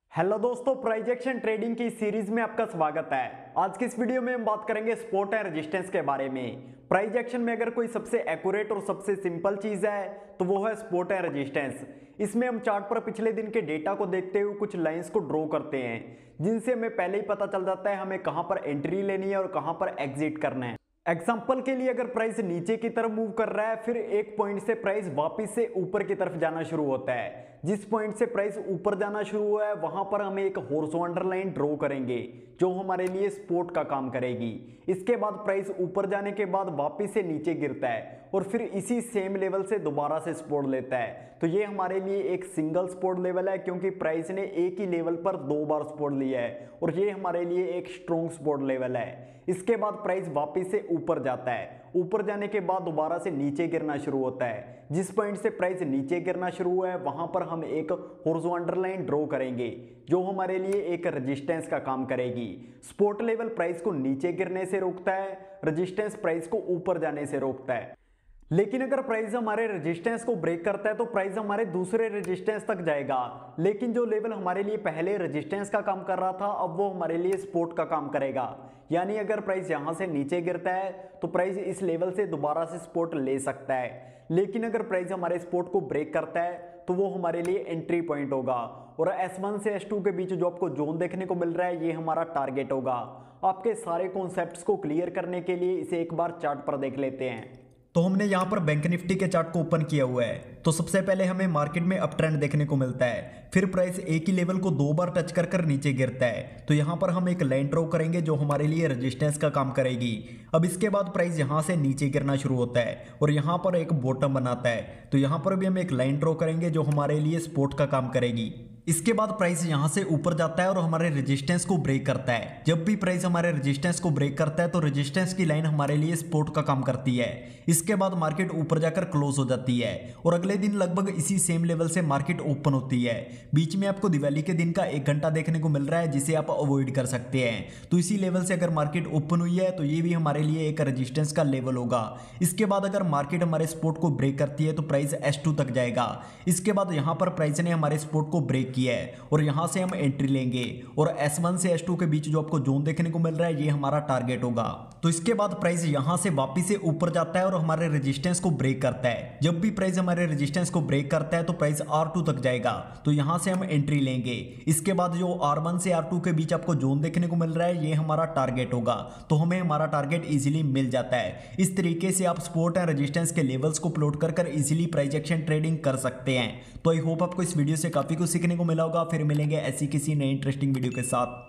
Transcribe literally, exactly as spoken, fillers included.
Hello दोस्तों, price action trading की series में आपका स्वागत है। आज की इस वीडियो में हम बात करेंगे सपोर्ट एंड रेजिस्टेंस के बारे में। प्राइस एक्शन में अगर कोई सबसे एक्यूरेट और सबसे सिंपल चीज है तो वो है सपोर्ट एंड रेजिस्टेंस। इसमें हम चार्ट पर पिछले दिन के डेटा को देखते हुए कुछ लाइंस को ड्रॉ करते हैं, जिनसे हमें पहले ही पता चल जाता है हमें कहां पर एंट्री लेनी है और कहां पर एग्जिट करना है। एग्जाम्पल के लिए अगर प्राइस नीचे की तरफ मूव कर रहा है, फिर एक पॉइंट से प्राइस वापस से ऊपर की तरफ जाना शुरू होता है। जिस पॉइंट से प्राइस ऊपर जाना शुरू हुआ है वहां पर हम एक हॉरिजॉन्टल लाइन ड्रॉ करेंगे जो हमारे लिए सपोर्ट का काम करेगी। इसके बाद प्राइस ऊपर जाने के बाद वापस से नीचे गिरता है और फिर इसी सेम लेवल से दोबारा से सपोर्ट लेता है। तो ये हमारे लिए एक सिंगल सपोर्ट लेवल है, क्योंकि प्राइस ने एक ही लेवल पर दो बार सपोर्ट लिया है और ये हमारे लिए एक स्ट्रॉन्ग सपोर्ट लेवल है। इसके बाद प्राइस वापस से ऊपर जाता है। ऊपर जाने के बाद दोबारा से नीचे गिरना शुरू होता है। जिस पॉइंट से प्राइस नीचे गिरना शुरू हुआ है वहां पर हम एक हॉरिजॉन्टल लाइन ड्रॉ करेंगे जो हमारे लिए एक रेजिस्टेंस का काम करेगी। सपोर्ट लेवल प्राइस को नीचे गिरने से रोकता है, रेजिस्टेंस प्राइस को ऊपर जाने से रोकता है। लेकिन अगर प्राइस हमारे रेजिस्टेंस को ब्रेक करता है तो प्राइस हमारे दूसरे रेजिस्टेंस तक जाएगा। लेकिन जो लेवल हमारे लिए पहले रेजिस्टेंस का काम कर रहा था अब वो हमारे लिए सपोर्ट का काम करेगा। यानी अगर प्राइस यहां से नीचे गिरता है तो प्राइस इस लेवल से दोबारा से सपोर्ट ले सकता है। लेकिन अगर प्राइस हमारे सपोर्ट को ब्रेक करता है तो वो हमारे लिए एंट्री पॉइंट होगा और एस वन से एस टू के बीच जो आपको जोन देखने को मिल रहा है ये हमारा टारगेट होगा। आपके सारे कॉन्सेप्ट्स को क्लियर करने के लिए इसे एक बार चार्ट पर देख लेते हैं। तो हमने यहाँ पर बैंक निफ्टी के चार्ट को ओपन किया हुआ है। तो सबसे पहले हमें मार्केट में अप ट्रेंड देखने को मिलता है, फिर प्राइस एक ही लेवल को दो बार टच कर कर नीचे गिरता है। तो यहाँ पर हम एक लाइन ड्रॉ करेंगे जो हमारे लिए रेजिस्टेंस का काम करेगी। अब इसके बाद प्राइस यहाँ से नीचे गिरना शुरू होता है और यहाँ पर एक बॉटम बनाता है। तो यहाँ पर भी हम एक लाइन ड्रॉ करेंगे जो हमारे लिए सपोर्ट का काम करेगी। इसके बाद प्राइस यहां से ऊपर जाता है और हमारे रेजिस्टेंस को ब्रेक करता है। जब भी प्राइस हमारे रेजिस्टेंस को ब्रेक करता है तो रेजिस्टेंस की लाइन हमारे लिए सपोर्ट का काम करती है। इसके बाद मार्केट ऊपर जाकर क्लोज हो जाती है और अगले दिन लगभग इसी सेम लेवल से मार्केट ओपन होती है। बीच में आपको दिवाली के दिन का एक घंटा देखने को मिल रहा है जिसे आप अवॉइड कर सकते हैं। तो इसी लेवल से अगर मार्केट ओपन हुई है तो ये भी हमारे लिए एक रेजिस्टेंस का लेवल होगा। इसके बाद अगर मार्केट हमारे सपोर्ट को ब्रेक करती है तो प्राइस एस टू तक जाएगा। इसके बाद यहां पर प्राइस ने हमारे सपोर्ट को ब्रेक है और यहां से हम एंट्री लेंगे और एस वन से एस टू के बीच जो आपको जोन देखने को मिल रहा है ये हमारा टारगेट होगा। तो इसके बाद प्राइस यहां से वापस से ऊपर जाता है और हमारे रेजिस्टेंस को ब्रेक करता है। जब भी प्राइस हमारे रेजिस्टेंस को ब्रेक करता है तो प्राइस आर टू तक जाएगा। तो यहां से हम एंट्री लेंगे। इसके बाद जो आर वन से आर टू के बीच आपको जोन देखने को मिल रहा है ये हमारा टारगेट होगा। तो हमें हमारा टारगेट इजीली मिल जाता है। इस तरीके से आप सपोर्ट एंड रेजिस्टेंस के लेवल्स को प्लॉट कर कर इजीली प्राइस एक्शन ट्रेडिंग कर सकते हैं। तो आई होप आपको इस वीडियो से काफी कुछ सीखने को मिला होगा। फिर मिलेंगे ऐसी किसी नई इंटरेस्टिंग वीडियो के साथ।